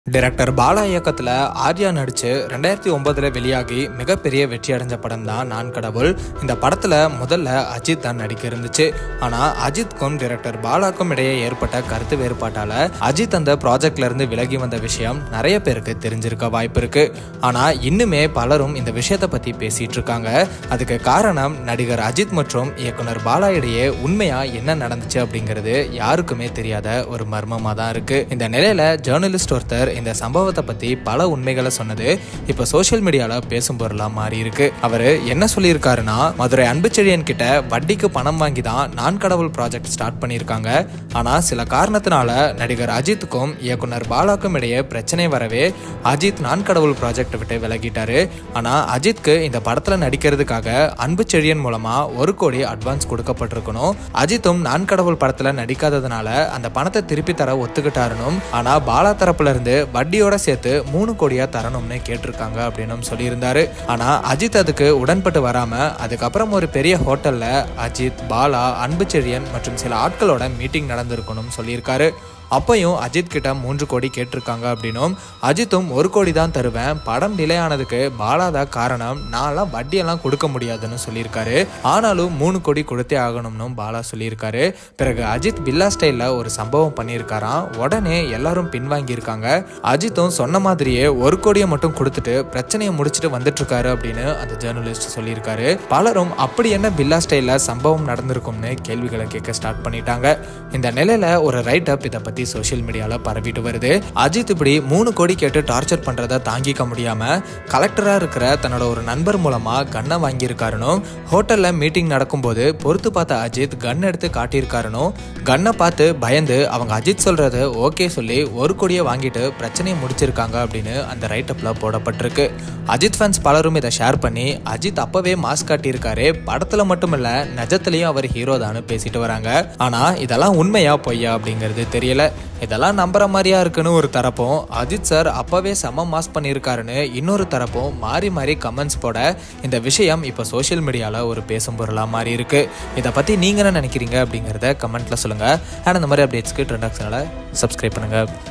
Director Bala இயக்கத்தில் ஆர்யா நடிச்சு 2009 வெளியாகி மிகப்பெரிய வெற்றி அடைஞ்ச படம் தான் நான் கடவுள். இந்த படத்தில் முதல்ல அஜித் தான் நடிக்க இருந்துச்சு. ஆனால் அஜித்க்கும் டைரக்டர் பாலாக்கும் இடையே ஏற்பட்ட கருத்து வேறுபாட்டால் அஜித் அந்த ப்ராஜெக்ட்ல இருந்து விலகி வந்த விஷயம் நிறைய பேருக்கு தெரிஞ்சிருக்க வாய்ப்பு இருக்கு. ஆனால் இன்னுமே பலரும் இந்த விஷயத்தை பற்றி பேசிட்டு இருக்காங்க. அதுக்கு காரணம் நடிகர் அஜித் மற்றும் இயக்குனர் பாலா இடையே உண்மையா என்ன நடந்துச்சு அப்படிங்கிறது யாருக்குமே தெரியாத ஒரு மர்மமாக தான் இருக்கு. இந்த நிலையில ஜேர்னலிஸ்ட் ஒருத்தர் இந்த சம்பவத்தை பத்தி பல உண்மைகளை சொன்னது இப்ப சோசியல் மீடியால பேசும் பொருளா மாறி இருக்கு. அவரு என்ன சொல்லியிருக்காருன்னா, மதுரை அன்புச்செழியன் கிட்ட வட்டிக்கு பணம் வாங்கி தான் நான் கடவுள் ப்ராஜெக்ட் ஸ்டார்ட் பண்ணியிருக்காங்க. ஆனா சில காரணத்தினால நடிகர் அஜித்துக்கும் இயக்குனர் பாலாக்கும் இடையே பிரச்சனை வரவே அஜித் நான் கடவுள் ப்ராஜெக்ட் விட்டு விலகிட்டாரு. ஆனா அஜித்க்கு இந்த படத்துல நடிக்கிறதுக்காக அன்புச்செழியன் மூலமா 1 கோடி அட்வான்ஸ் கொடுக்கப்பட்டிருக்கணும். அஜித்தும் நான் கடவுள் படத்துல நடிக்காததுனால அந்த பணத்தை திருப்பி தர ஒத்துக்கிட்டாருனும், ஆனா பாலா தரப்புல இருந்து வட்டியோட சேர்த்து 3 கோடியா தரணும்னு கேட்டிருக்காங்க அப்படின்னு சொல்லியிருந்தாரு. ஆனா அஜித் அதுக்கு உடன்பட்டு வராம அதுக்கப்புறம் ஒரு பெரிய ஹோட்டல்ல அஜித், பாலா, அன்புச்செழியன் மற்றும் சில ஆட்களோட மீட்டிங் நடந்திருக்கணும் சொல்லியிருக்காரு. அப்பையும் அஜித் கிட்ட 3 கோடி கேட்டிருக்காங்க அப்படின்னும், அஜித்தும் 1 கோடி தான் தருவேன், படம் டிலே ஆனதுக்கு பாலா தான் காரணம், நான்லாம் வட்டியெல்லாம் கொடுக்க முடியாதுன்னு சொல்லியிருக்காரு. ஆனாலும் 3 கோடி கொடுத்தே ஆகணும்னு பாலா சொல்லியிருக்காரு. பிறகு அஜித் பில்லா ஸ்டைல்ல ஒரு சம்பவம் பண்ணியிருக்காராம். உடனே எல்லாரும் பின்வாங்கியிருக்காங்க. அஜித்தும் சொன்ன மாதிரியே 1 கோடியை மட்டும் கொடுத்துட்டு பிரச்சனையை முடிச்சுட்டு வந்துட்டு இருக்காரு அப்படின்னு அந்த ஜேர்னலிஸ்ட் சொல்லியிருக்காரு. பலரும் அப்படி என்ன பில்லா ஸ்டைல்ல சம்பவம் நடந்திருக்கும்னு கேள்விகளை கேட்க ஸ்டார்ட் பண்ணிட்டாங்க. இந்த நிலையில ஒரு ரைட் அப் இதை பத்தி சோசியல் மீடியால பரவிட்டு வருது. அஜித் இப்படி 3 கோடி கேட்டு டார்ச்சர் பண்றதை தாங்கிக்க முடியாம கலெக்டரா இருக்கிற தன்னோட ஒரு நண்பர் மூலமா கன்னை வாங்கியிருக்காருன்னு, ஹோட்டல்ல மீட்டிங் நடக்கும்போது பொறுத்து பார்த்த அஜித் கன் எடுத்து காட்டியிருக்காருன்னு, கன்னை பார்த்து பயந்து அவங்க அஜித் சொல்றது ஓகே சொல்லி 1 கோடியை வாங்கிட்டு பிரச்சனையை முடிச்சிருக்காங்க அப்படின்னு அந்த ரைட் அப்ல போடப்பட்டிருக்கு. அஜித் ஃபேன்ஸ் பலரும் இதை ஷேர் பண்ணி அஜித் அப்பவே மாஸ்க் காட்டியிருக்காரு, படத்துல மட்டும் இல்ல நிஜத்திலையும் அவர் ஹீரோ தான் பேசிட்டு வராங்க. ஆனா இதெல்லாம் உண்மையா பொய்யா அப்படிங்கிறது தெரியல. இதெல்லாம் நம்புற மாதிரியா இருக்குன்னு ஒரு தரப்பும், அஜித் சார் அப்பவே செம மாஸ் பண்ணியிருக்காருன்னு இன்னொரு தரப்பும் மாறி மாறி கமெண்ட்ஸ் போட இந்த விஷயம் இப்போ சோசியல் மீடியாவில் ஒரு பேசும் பொருளாக மாறி இருக்கு. இதை பற்றி நீங்கள் என்ன நினைக்கிறீங்க அப்படிங்கிறத கமெண்ட்ல சொல்லுங்கள். அண்ட் இந்த மாதிரி அப்டேட்ஸ்க்கு ட்ரெண்டாக்ஸ்னால சப்ஸ்கிரைப் பண்ணுங்கள்.